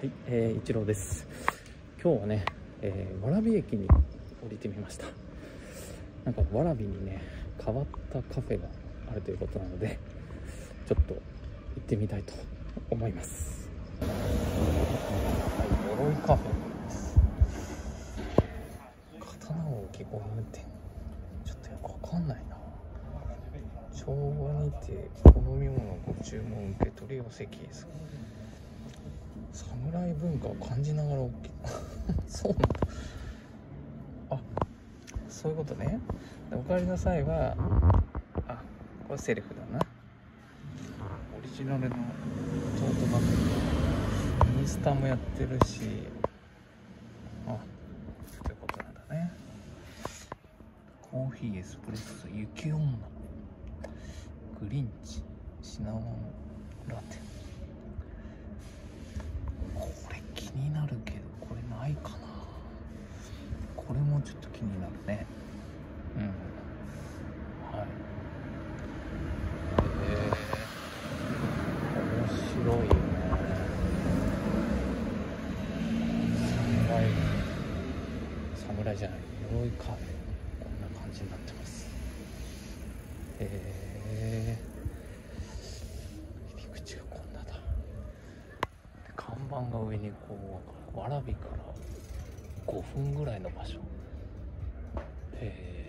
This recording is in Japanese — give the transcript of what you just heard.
はい、一郎です。今日はね、蕨駅に降りてみました。なんか蕨にね、変わったカフェがあるということなので、ちょっと行ってみたいと思います。はい、鎧カフェです。刀置ゴム店。ちょっとよくわかんないな。昭和にてお飲み物ご注文受け取り寄せケース。侍文化を感じながら OK そうなんだ。あ、そういうことね。お帰りの際は、あ、これセルフだな。オリジナルのトートバッグ、インスタもやってるし、あ、そういうことなんだね。コーヒー、エスプレッソ、雪女、グリンチ、シナモンラテ。これ気になるけど、これないかな。これもちょっと気になるね。うん。はい。面白いよね。侍じゃない、鎧カフェ。こんな感じになってます。入り口がこんなだ。で、看板が上にこう、蕨から5分ぐらいの場所。